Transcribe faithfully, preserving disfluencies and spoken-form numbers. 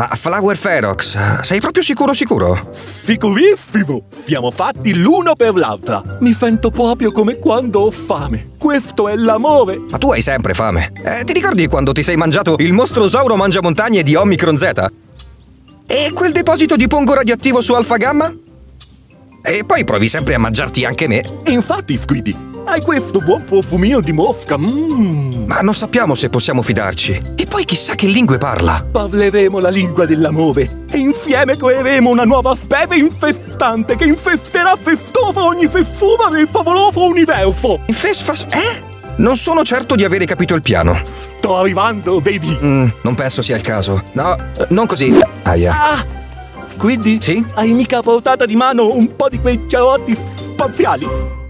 Ma Flower Ferox, sei proprio sicuro sicuro? Sicurissimo! Siamo fatti l'uno per l'altra. Mi sento proprio come quando ho fame. Questo è l'amore. Ma tu hai sempre fame. Eh, ti ricordi quando ti sei mangiato il mostruosauro mangiamontagne di Omicron Z? E quel deposito di pongo radioattivo su Alpha Gamma? E poi provi sempre a mangiarti anche me. Infatti, Squiddy, hai questo buon profumino di mosca. Mmm. Ma non sappiamo se possiamo fidarci. E poi chissà che lingue parla. Parleremo la lingua dell'amore e insieme creeremo una nuova specie infestante che infesterà festoso ogni fessura del favoloso universo. Infesfas... Eh? Non sono certo di avere capito il piano. Sto arrivando, baby. Mm, non penso sia il caso. No, eh, non così. Aia. Ah! Squiddy? Sì? Hai mica portato di mano un po' di quei cerotti spaziali?